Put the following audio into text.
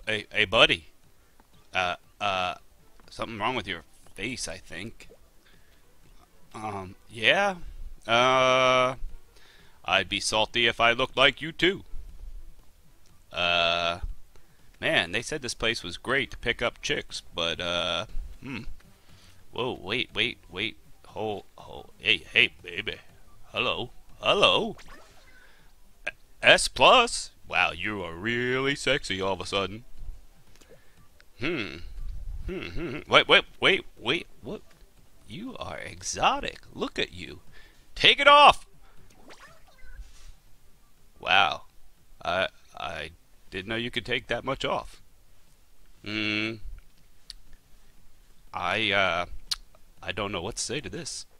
Hey, buddy. Uh, uh, something wrong with your face, I think. Yeah. Uh, I'd be salty if I looked like you too. Uh, Man, they said this place was great to pick up chicks, but, whoa, wait. Hold. Hey, baby. Hello. S plus. Wow, you are really sexy all of a sudden. Hmm. Wait. What? You are exotic. Look at you. Take it off. Wow. I didn't know you could take that much off. Hmm. I I don't know what to say to this.